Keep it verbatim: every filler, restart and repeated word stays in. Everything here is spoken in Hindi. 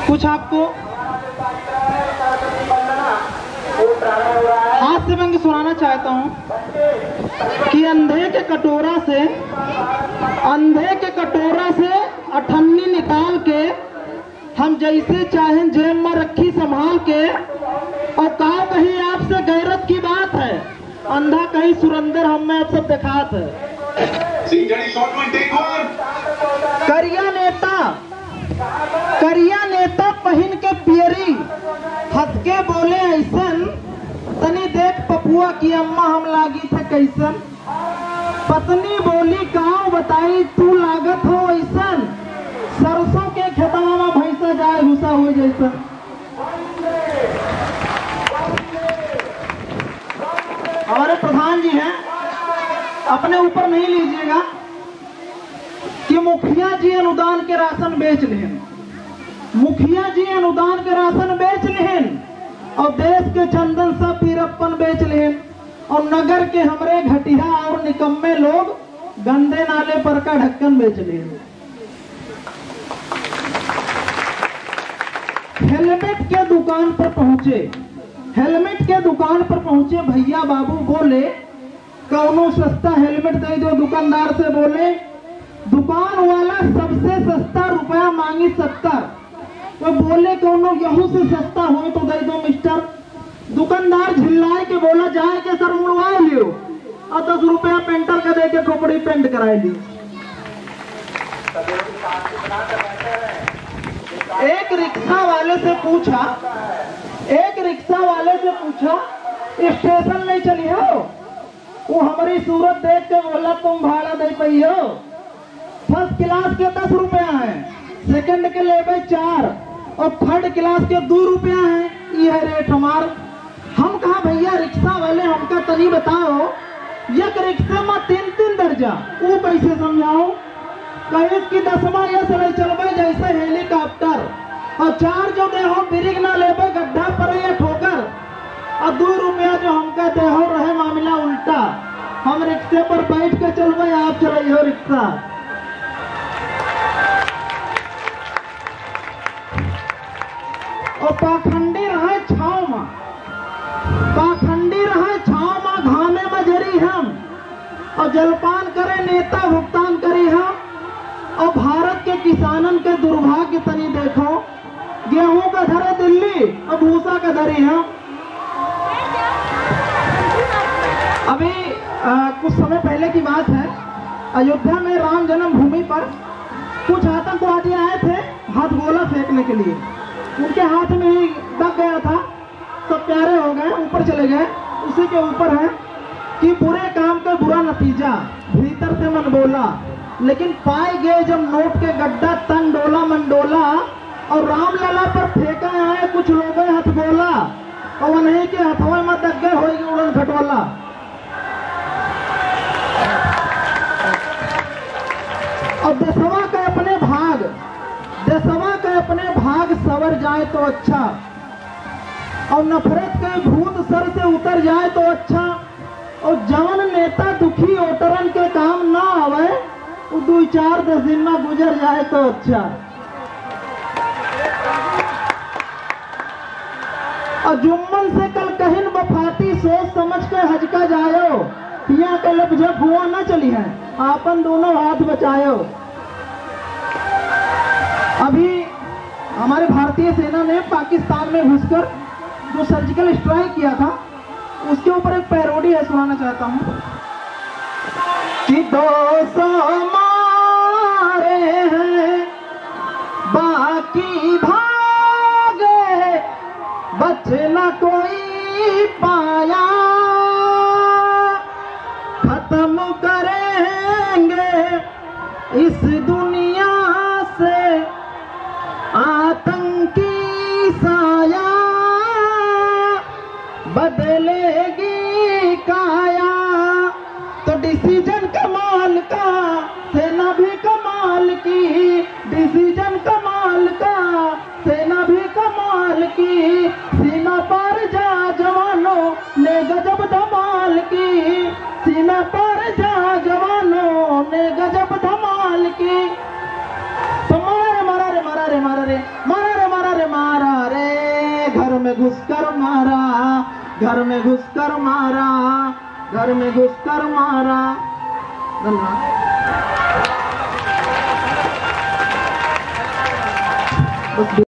कुछ आपको हास्य व्यंग्य सुनाना चाहता हूँ कि अंधे के कटोरा से अंधे के कटोरा से अठन्नी निकाल के हम जैसे चाहें जेब में रखी संभाल के, और कहा कहीं आपसे गैरत की बात है, अंधा कहीं सुरंदर हम में आप सब दिखात है। करिया नेता करिया नेता पहन के पियरी हंस के बोले ऐसन, तनी देख पपुआ की अम्मा हम लागी थे कैसन। पत्नी बोली कहाँ बताई तू लागत हो ऐसन, सरसों के खेतवा में भैंसा जाए घुसा हुए जैसन। हमारे प्रधान जी हैं, अपने ऊपर नहीं लीजिएगा कि मुखिया जी अनुदान के राशन बेच लें, मुखिया जी अनुदान के राशन बेच लें, और देश के चंदन सा पीरप्पन बेच लें, और नगर के हमरे घटिया और निकम्मे लोग गंदे नाले पर का ढक्कन बेच लें। हेलमेट के दुकान पर पहुंचे हेलमेट के दुकान पर पहुंचे भैया बाबू बोले कौनो सस्ता हेलमेट दे दो। दुकानदार से बोले, दुकान वाला सबसे सस्ता रुपया मांगी सत्तर। वो बोले कौनो यहू से सस्ता हो तो दे दो मिस्टर। दुकानदार झिल्लाए के बोला जाए के सर मुड़वा लियो, और दस रुपया पेंटर का दे के खोपड़ी पेंट कराए लियो। एक रिक्शा वाले से पूछा एक रिक्शा वाले से पूछा स्टेशन नहीं चली हो? वो हमारी सूरत देख के बोला तुम भाड़ा दे पाई हो। फर्स्ट क्लास के दस रुपया है, सेकंड के लेवे चार, और थर्ड क्लास के दो रुपया है। यह रेट हमार। हम कहा भैया रिक्शा वाले हमका तनी बताओ, एक रिक्शा में तीन तीन दर्जा वो कैसे समझाओ? कहे की दसवा ये चले चलबे जैसे हेलीकॉप्टर, और चार जो दे हो ब्रेक ना लेबे गड्ढा पर या ठोकर, और दो रुपया जो हमका दे हो रहे मामला उल्टा। हम रिक्शे पर बैठ के चलबे, आप चले हो रिक्शा। और पाखंडी रहे छाव में पाखंडी रहे छाव में घामे में जरी हम, और जलपान करे नेता भुगतान करी हम। और भारत के किसानन के दुर्भाग्य तनी देखो, गेहूं का धरे दिल्ली और भूसा का धरी हम। अभी आ, कुछ समय पहले की बात है, अयोध्या में राम जन्मभूमि पर कुछ आतंकवादी आए थे हाथ गोला फेंकने के लिए। उनके हाथ में ही दब गया था, सब प्यारे हो गए, ऊपर चले गए। उसी के ऊपर है कि बुरे काम का बुरा नतीजा, भीतर से मन बोला, लेकिन पाए गए जब नोट के गड्ढा तन डोला मंडोला, और रामलला पर फेंका आए कुछ लोगों हाथ बोला, और उन्हीं के हथवा में दग गए होगी उड़न खटवाला। और देशवा के अपने भाग देशवा के अपने भाग सवर जाए तो अच्छा, और नफरत के भूत सर से उतर जाए तो अच्छा। और जवन नेता दुखी ओटरन के काम ना आवे, वो दो चार दस दिन में गुजर जाए तो अच्छा। और जुम्मन से कल कहिन वफाती सोच समझ के हजका जायो, यहाँ के लफ्ज़ हुआ न चली है, आपन दोनों हाथ बचायो। अभी हमारे भारतीय सेना ने पाकिस्तान में घुसकर जो सर्जिकल स्ट्राइक किया था, उसके ऊपर एक पैरोडी है, सुनाना चाहता हूँ कि दो सौ मारे हैं बाकी भागे, बच न कोई पाया, खत्म करेंगे इस दुनिया से आतंकी साया, बदलेगी काया। तो डिसीजन कमाल का, सेना भी कमाल की, डिसीजन कमाल का, सेना भी कमाल की, सीमा पर जा जवानों ने गजब धमाल की, सीमा पर जा जवानों ने गजब धमाल की। तो मारा रे मारा रे मारा रे मारा रे मारा रे मारा रे में घुसकर मारा, घर में घुसकर मारा, घर में घुसकर मारा। धन्यवाद। बस